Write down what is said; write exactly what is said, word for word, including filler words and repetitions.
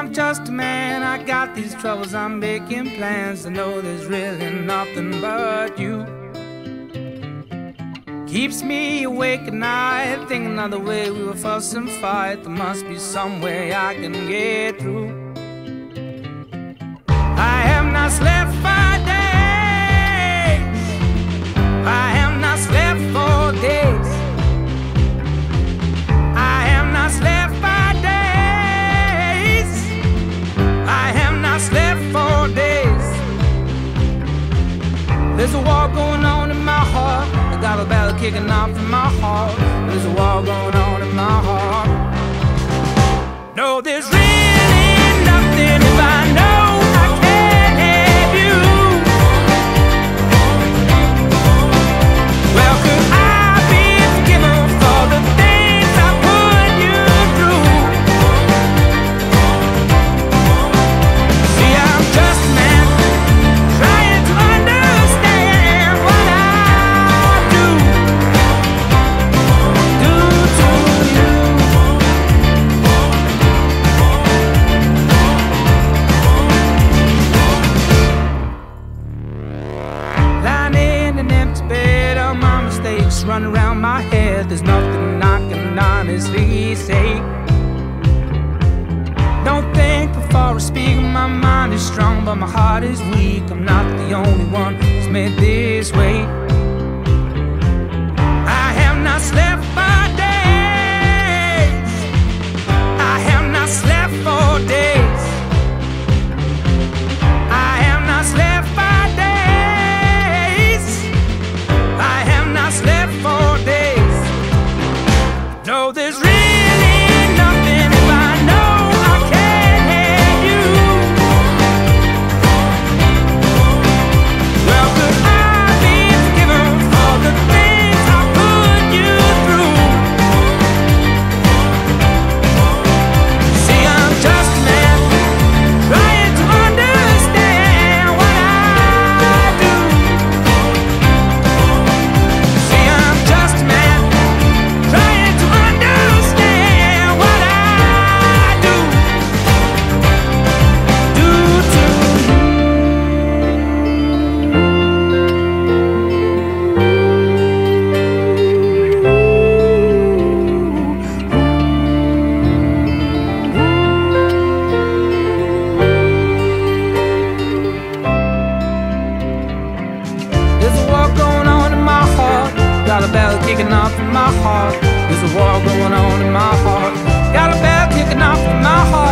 I'm just a man, I got these troubles, I'm making plans to know there's really nothing but you. Keeps me awake at night, thinking of the way we would fuss and fight. There must be some way I can get through. I have not slept for days, I have not slept for days, I have not slept for days, I have not slept for days. There's a war going on in my heart, I got a battle kicking off in my heart. There's a war going on in my heart. No, there's really nothing if I know I can't have you. Well, could I be forgiven for the things I put you through? See, I'm just a man trying to understand what I do, do to you. Lying in an empty bed, all my mistakes run around my head. There's nothing I can honestly say. Don't think before I speak. My mind is strong, but my heart is weak. I'm not the only one who's made this way. I have not slept for days, I have not slept for days, I have not slept for days, I have not slept for days. No, there's really nothing if I know I can't have you. Well, could I be forgiven for the things I put you through? See, I'm just a man trying to understand what I do. See, I'm just a man trying to understand what I do, do to you. There's a war going on in my heart, got a battle kicking off in my heart. There's a war going on in my heart, got a battle kicking off in my heart.